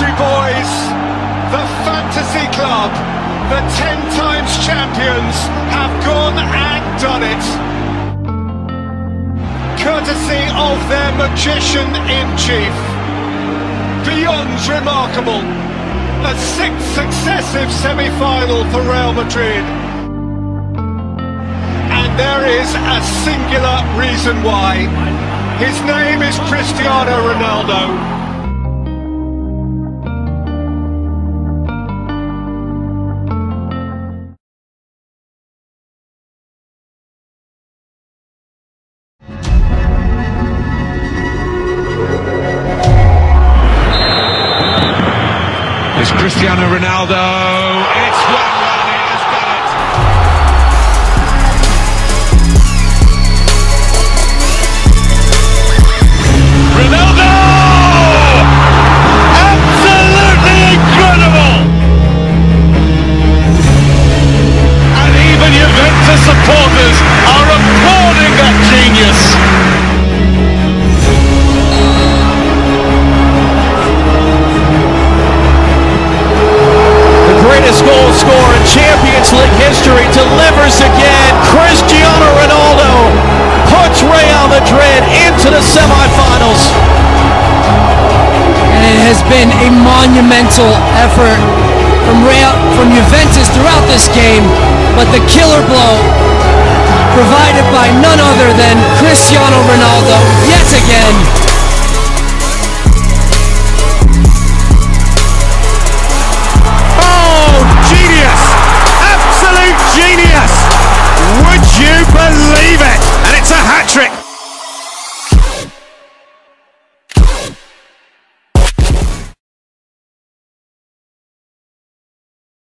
country boys, the fantasy club, the 10 times champions, have gone and done it. Courtesy of their magician-in-chief. Beyond remarkable. A 6th successive semi-final for Real Madrid. And there is a singular reason why. His name is Cristiano Ronaldo. Cristiano Ronaldo, it's 1-1, he has done it. Ronaldo! Absolutely incredible! And even Juventus supporters are applauding that genius. Greatest goal scorer in Champions League history delivers again. Cristiano Ronaldo puts Real Madrid into the semifinals. And it has been a monumental effort from Juventus throughout this game, but the killer blow provided by none other than Cristiano Ronaldo yet again.